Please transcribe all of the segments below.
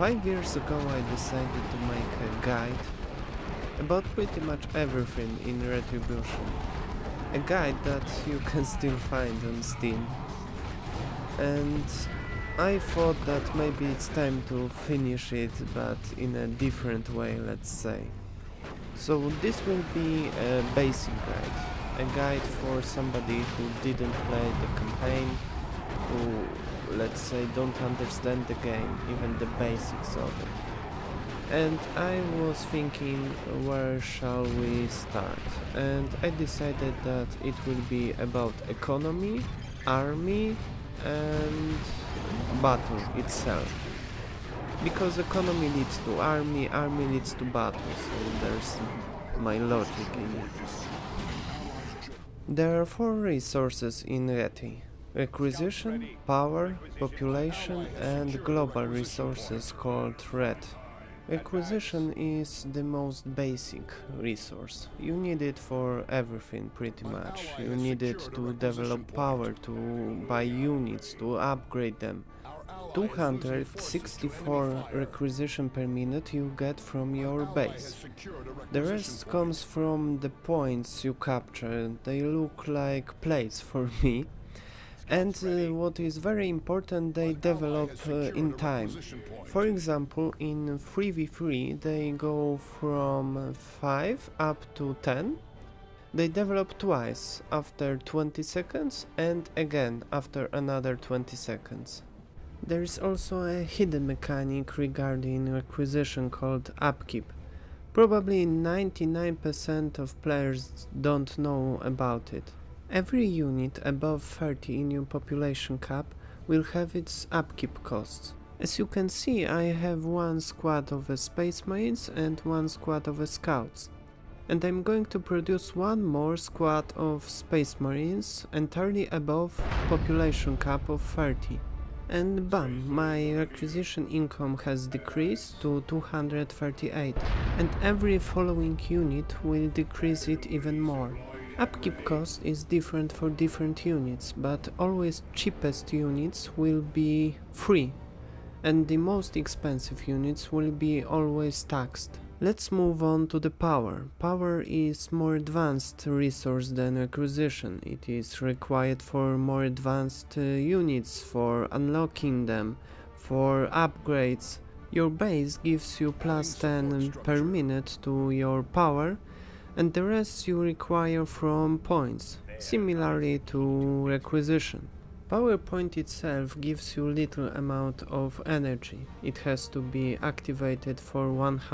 5 years ago I decided to make a guide about pretty much everything in Retribution. A guide that you can still find on Steam. And I thought that maybe it's time to finish it, but in a different way, let's say. So this will be a basic guide. A guide for somebody who didn't play the campaign, who, let's say, don't understand the game, even the basics of it. And I was thinking, where shall we start? And I decided that it will be about economy, army and battle itself. Because economy leads to army, army leads to battle, so there's my logic in it. There are 4 resources in Reti: Requisition, Power, Population and Global resources called Red. Requisition is the most basic resource. You need it for everything pretty much. You need it to develop power, to buy units, to upgrade them. 264 requisition per minute you get from your base. The rest comes from the points you capture. They look like plates for me. And what is very important, they develop in time. For example, in 3v3 they go from 5 up to 10. They develop twice, after 20 seconds and again after another 20 seconds. There is also a hidden mechanic regarding requisition called Upkeep. Probably 99% of players don't know about it. Every unit above 30 in your population cap will have its upkeep costs. As you can see, I have 1 squad of Space Marines and 1 squad of Scouts. And I'm going to produce 1 more squad of Space Marines entirely above population cap of 30. And bam, my requisition income has decreased to 238, and every following unit will decrease it even more. Upkeep cost is different for different units, but always cheapest units will be free, and the most expensive units will be always taxed. Let's move on to the power. Power is more advanced resource than requisition. It is required for more advanced units, for unlocking them, for upgrades. Your base gives you plus 10 per minute to your power, and the rest you require from points, similarly to requisition. Power point itself gives you little amount of energy. It has to be activated for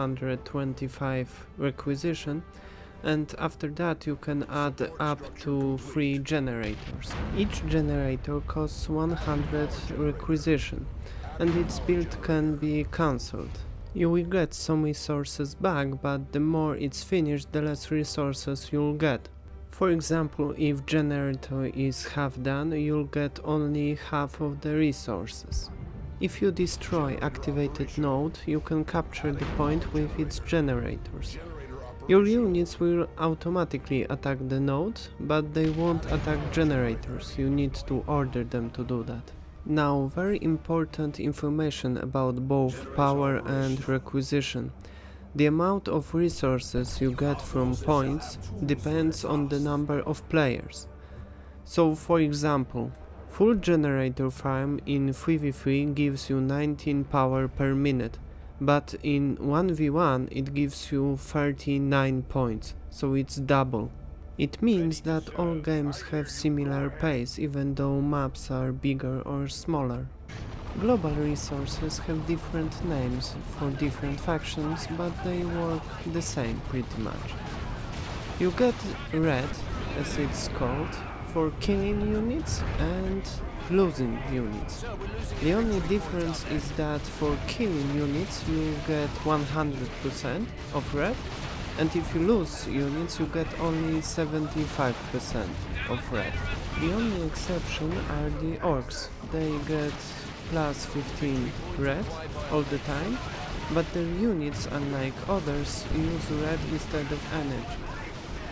125 requisition, and after that you can add up to 3 generators. Each generator costs 100 requisition, and its build can be cancelled. You will get some resources back, but the more it's finished, the less resources you'll get. For example, if generator is half done, you'll get only half of the resources. If you destroy activated node, you can capture the point with its generators. Your units will automatically attack the node, but they won't attack generators. You need to order them to do that. Now, very important information about both power and requisition. The amount of resources you get from points depends on the number of players. So, for example, full generator farm in 3v3 gives you 19 power per minute, but in 1v1 it gives you 39 points, so it's double. It means that all games have similar pace, even though maps are bigger or smaller. Global resources have different names for different factions, but they work the same pretty much. You get red, as it's called, for killing units and losing units. The only difference is that for killing units you get 100% of red, and if you lose units you get only 75% of red. The only exception are the orcs. They get plus 15 red all the time, but their units, unlike others, use red instead of energy.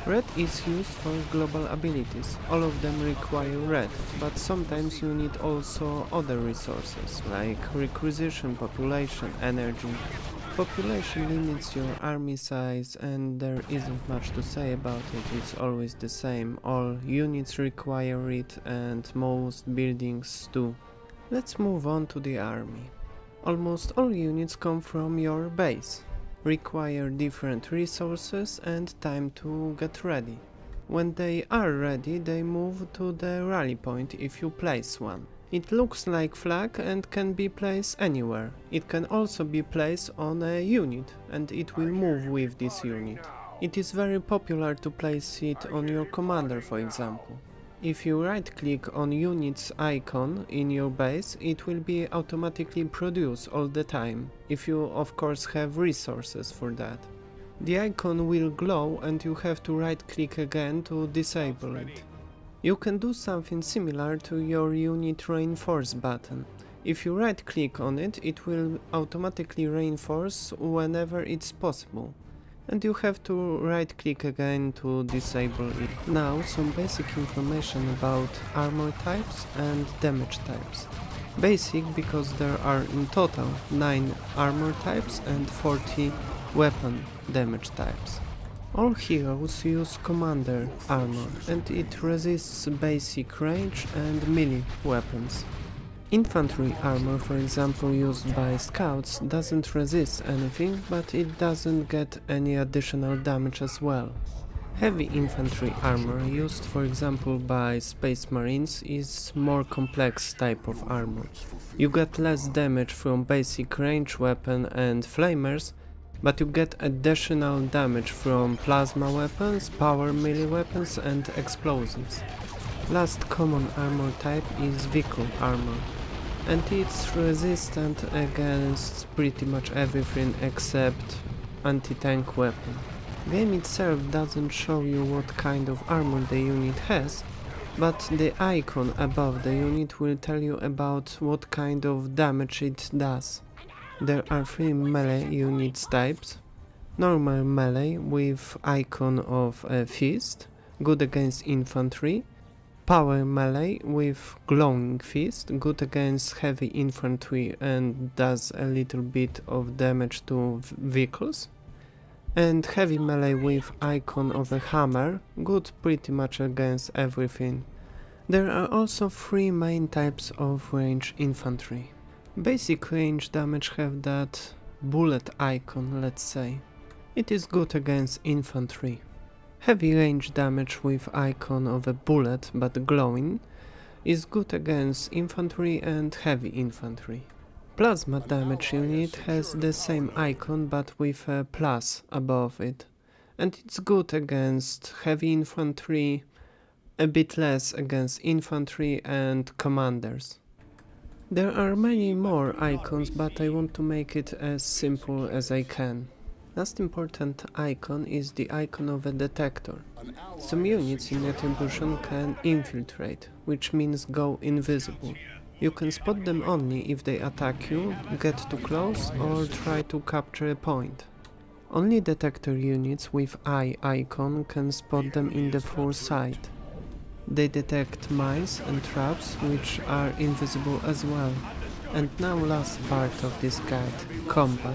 Red is used for global abilities, all of them require red, but sometimes you need also other resources, like Requisition, population, energy. Population limits your army size and there isn't much to say about it, it's always the same, all units require it and most buildings do. Let's move on to the army. Almost all units come from your base, require different resources and time to get ready. When they are ready, they move to the rally point if you place one. It looks like flag and can be placed anywhere. It can also be placed on a unit and it will move with this unit. It is very popular to place it on your commander, for example. If you right click on unit's icon in your base, it will be automatically produced all the time, if you of course have resources for that. The icon will glow and you have to right click again to disable it. You can do something similar to your unit reinforce button. If you right click on it, it will automatically reinforce whenever it's possible. And you have to right click again to disable it. Now some basic information about armor types and damage types. Basic because there are in total 9 armor types and 40 weapon damage types. All heroes use commander armor and it resists basic range and melee weapons. Infantry armor, for example, used by scouts, doesn't resist anything, but it doesn't get any additional damage as well. Heavy infantry armor, used for example by space marines, is more complex type of armor. You get less damage from basic range weapon and flamers, but you get additional damage from plasma weapons, power melee weapons and explosives. Last common armor type is vehicle armor, and it's resistant against pretty much everything except anti-tank weapon. Game itself doesn't show you what kind of armor the unit has, but the icon above the unit will tell you about what kind of damage it does. There are 3 melee units types. Normal melee with icon of a fist, good against infantry. Power melee with glowing fist, good against heavy infantry and does a little bit of damage to vehicles. And heavy melee with icon of a hammer, good pretty much against everything. There are also 3 main types of range infantry. Basic range damage have that bullet icon, let's say. It is good against infantry. Heavy range damage with icon of a bullet but glowing is good against infantry and heavy infantry. Plasma damage unit has the same icon but with a plus above it, and it's good against heavy infantry, a bit less against infantry and commanders. There are many more icons, but I want to make it as simple as I can. Last important icon is the icon of a detector. Some units in Retribution can infiltrate, which means go invisible. You can spot them only if they attack you, get too close or try to capture a point. Only detector units with eye icon can spot them in the full sight. They detect mines and traps, which are invisible as well. And now last part of this guide, combat.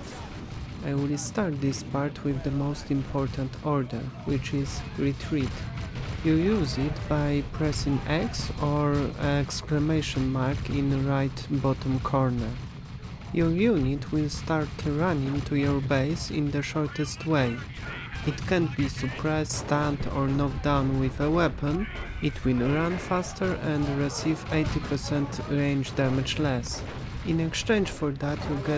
I will start this part with the most important order, which is retreat. You use it by pressing X or exclamation mark in the right bottom corner. Your unit will start running to your base in the shortest way. It can't be suppressed, stunned or knocked down with a weapon. It will run faster and receive 80% range damage less. In exchange for that you get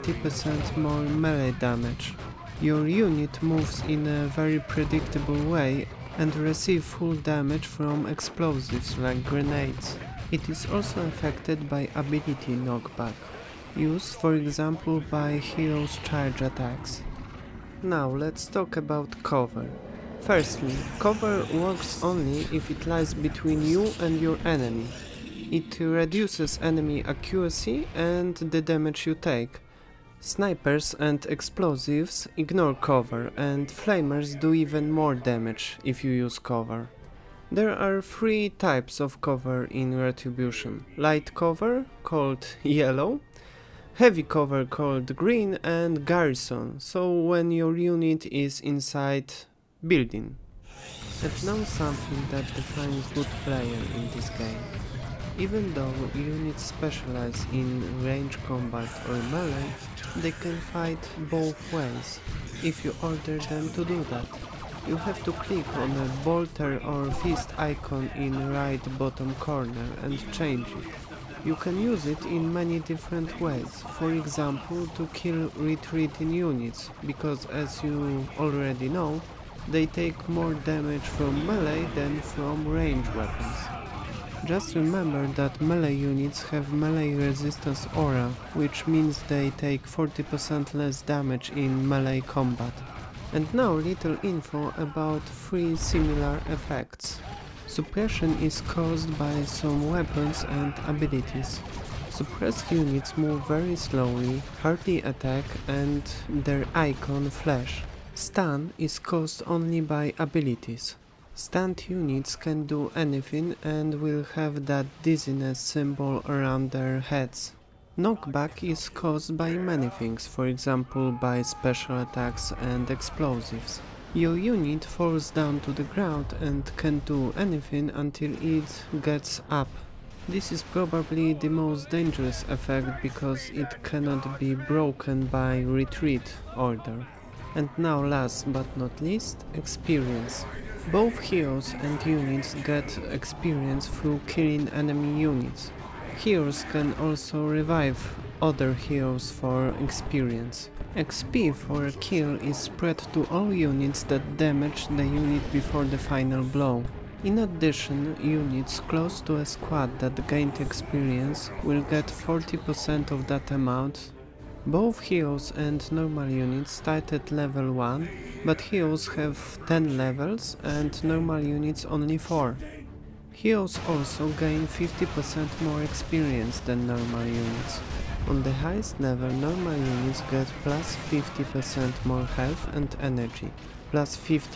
30% more melee damage. Your unit moves in a very predictable way and receives full damage from explosives like grenades. It is also affected by ability knockback, used for example by heroes' charge attacks. Now let's talk about cover. Firstly, cover works only if it lies between you and your enemy. It reduces enemy accuracy and the damage you take, Snipers and explosives ignore cover, and flamers do even more damage if you use cover. There are 3 types of cover in Retribution: light cover, called yellow, heavy cover called green, and garrison, so when your unit is inside building. And now something that defines good player in this game. Even though units specialize in range combat or melee, they can fight both ways, if you order them to do that. You have to click on a bolter or fist icon in right bottom corner and change it. You can use it in many different ways, for example to kill retreating units, because as you already know, they take more damage from melee than from range weapons. Just remember that melee units have melee resistance aura, which means they take 40% less damage in melee combat. And now little info about 3 similar effects. Suppression is caused by some weapons and abilities. Suppressed units move very slowly, hardly attack, and their icon flash. Stun is caused only by abilities. Stunned units can do anything and will have that dizziness symbol around their heads. Knockback is caused by many things, for example by special attacks and explosives. Your unit falls down to the ground and can do anything until it gets up. This is probably the most dangerous effect because it cannot be broken by retreat order. And now last but not least, experience. Both heroes and units get experience through killing enemy units. Heroes can also revive other heroes for experience. XP for a kill is spread to all units that damage the unit before the final blow. In addition, units close to a squad that gained experience will get 40% of that amount. Both heroes and normal units start at level 1, but heroes have 10 levels and normal units only 4. Heroes also gain 50% more experience than normal units. On the highest level, normal units get plus 50% more health and energy, plus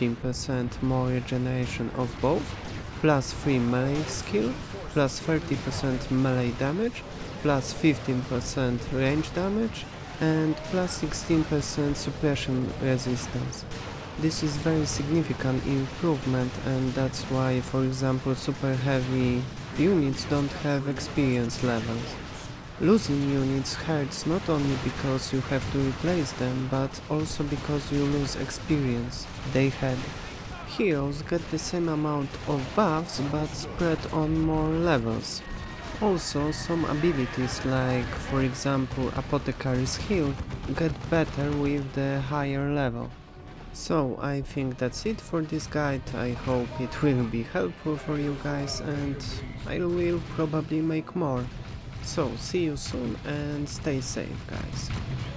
15% more regeneration of both, plus 3 melee skill, plus 30% melee damage, plus 15% range damage, and plus 16% suppression resistance. This is very significant improvement, and that's why, for example, super heavy units don't have experience levels. Losing units hurts not only because you have to replace them, but also because you lose experience they had. Heroes get the same amount of buffs but spread on more levels. Also, some abilities like, for example, Apothecary's Heal get better with the higher level. So, I think that's it for this guide. I hope it will be helpful for you guys, and I will probably make more. So, see you soon and stay safe, guys.